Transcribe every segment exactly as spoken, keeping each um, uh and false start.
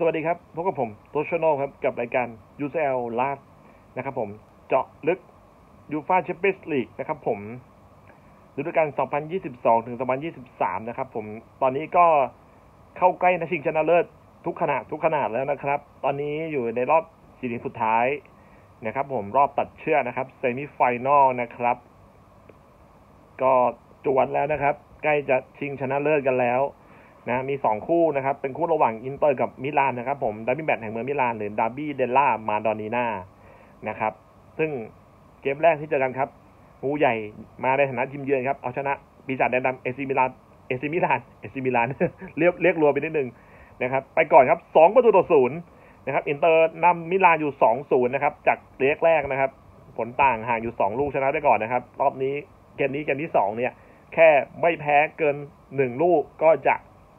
สวัสดีครับพบกับผมโตชโนครับกับรายการ ยู ซี แอล Live นะครับผมเจาะลึกยูฟ่าแชมเปี้ยนส์ลีกนะครับผมฤดูกาลสองพันยี่สิบสองถึงสองพันยี่สิบสามนะครับผมตอนนี้ก็เข้าใกล้นัดชิงชนะเลิศทุกขนาดทุกขนาดแล้วนะครับตอนนี้อยู่ในรอบสี่ทีมสุดท้ายนะครับผมรอบตัดเชือกนะครับเซมิไฟแนลนะครับก็จวนแล้วนะครับใกล้จะชิงชนะเลิศกันแล้วนะมีสองคู่นะครับเป็นคู่ระหว่างอินเตอร์กับมิลานนะครับผมดาร์บี้แมตช์แห่งเมืองมิลานหรือดาร์บี้เดลล่ามาดอนีนานะครับซึ่งเกมแรกที่เจอกันครับงูใหญ่มาในฐานะทีมเยือนครับเอาชนะปีศาจแดงดำเอซิมิลานเอซิมิลานเอซิมิลานเรียกเรียกรัวไปนิดนึงนะครับไปก่อนครับสองประตูต่อศูนย์นะครับอินเตอร์นำมิลานอยู่ สองศูนย์ นะครับจากเล็กแรกนะครับผลต่างห่างอยู่สองลูกชนะได้ก่อนนะครับรอบนี้เกมนี้เกมที่สองเนี่ยแค่ไม่แพ้เกินหนึ่งลูกก็จะ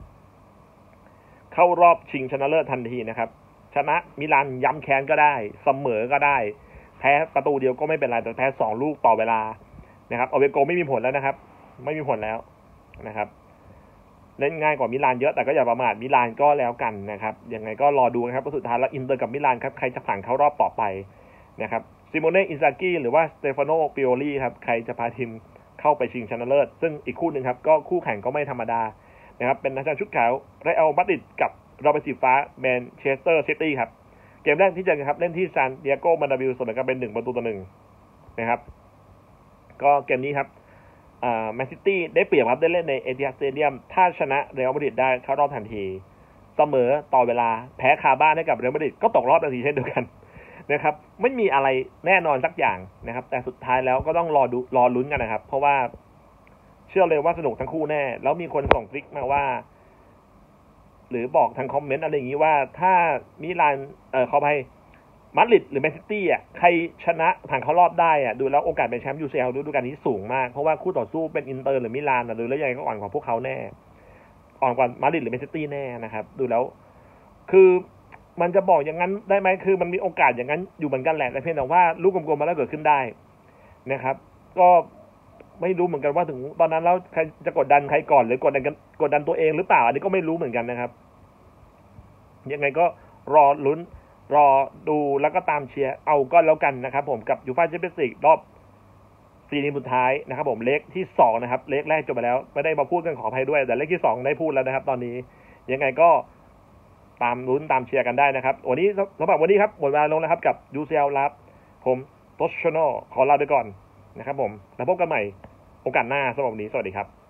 เข้ารอบชิงชนะเลิศทันทีนะครับชนะมิลานย้ำแค้นก็ได้เสมอก็ได้แพ้ประตูเดียวก็ไม่เป็นไรแต่แพ้สองลูกต่อเวลานะครับเอาเวโกไม่มีผลแล้วนะครับไม่มีผลแล้วนะครับเล่นง่ายกว่ามิลานเยอะแต่ก็อย่าประมาทมิลานก็แล้วกันนะครับยังไงก็รอดูนะครับสุดท้ายแล้วอินเตอร์กับมิลานครับใครจะผ่านเข้ารอบต่อไปนะครับซิโมเน่อินซากิหรือว่าสเตฟานโนปิโอลีครับใครจะพาทีมเข้าไปชิงชนะเลิศซึ่งอีกคู่หนึ่งครับก็คู่แข่งก็ไม่ธรรมดานะครับเป็นนักชุดขาวเรอัลมาดริดกับเราเป็นสีฟ้าแมนเชสเตอร์ซิตี้ครับเกมแรกที่เจอกันครับเล่นที่ซานดิเอโกมานาบิลเสมอกันเป็นหนึ่งประตูต่อหนึ่งนะครับก็เกมนี้ครับอ่าแมนซิตี้ได้เปรียบครับได้เล่นในเอทิฮัดสเตเดียมถ้าชนะเรอัลมาดริดได้เข้ารอบทันทีเสมอต่อเวลาแพ้คาบ้านให้กับเรอัลมาดริดก็ตกรอบทันทีเช่นเดียวกันนะครับไม่มีอะไรแน่นอนสักอย่างนะครับแต่สุดท้ายแล้วก็ต้องรอดูรอลุ้นกันนะครับเพราะว่าเชื่อเลยว่าสนุกทั้งคู่แน่แล้วมีคนส่งคลิกมาว่าหรือบอกทางคอมเมนต์อะไรอย่างนี้ว่าถ้ามิลานเอ่อขออภัยมาดริดหรือแมนซิตี้อ่ะใครชนะผ่านเข้ารอบได้อ่ะดูแล้วโอกาสเป็นแชมป์ ยู ซี แอล ฤดูกาลนี้สูงมากเพราะว่าคู่ต่อสู้เป็นอินเตอร์หรือมิลานอ่ะดูแล้วยังไงก็อ่อนกว่าพวกเขาแน่อ่อนกว่ามาดริดหรือแมนซิตี้แน่นะครับดูแล้วคือมันจะบอกอย่างนั้นได้ไหมคือมันมีโอกาสอย่างนั้นอยู่เหมือนกันแหละแต่เพียงแต่ว่าลูกกลมๆมาแล้วเกิดขึ้นได้นะครับก็ไม่รู้เหมือนกันว่าถึงตอนนั้นแล้วใครจะกดดันใครก่อนหรือกดดันกันกดดันตัวเองหรือเปล่าอันนี้ก็ไม่รู้เหมือนกันนะครับยังไงก็รอลุ้นรอดูแล้วก็ตามเชียร์เอาก็แล้วกันนะครับผมกับยูฟ่าแชมเปี้ยนส์ลีกรอบสี่ทีมสุดท้ายนะครับผมเลขที่สองนะครับเลขแรกจบไปแล้วไม่ได้มาพูดกันขออภัยด้วยแต่เลขที่สองได้พูดแล้วนะครับตอนนี้ยังไงก็ตามลุ้นตามเชียร์กันได้นะครับวันนี้สำหรับวันนี้ครับหมดเวลาลงแล้วครับกับ ยู ซี แอล Live ผมโตชโนขอลาไปก่อนนะครับผมแล้วพบกันใหม่โอกาสหน้าสำหรับวันนี้สวัสดีครับ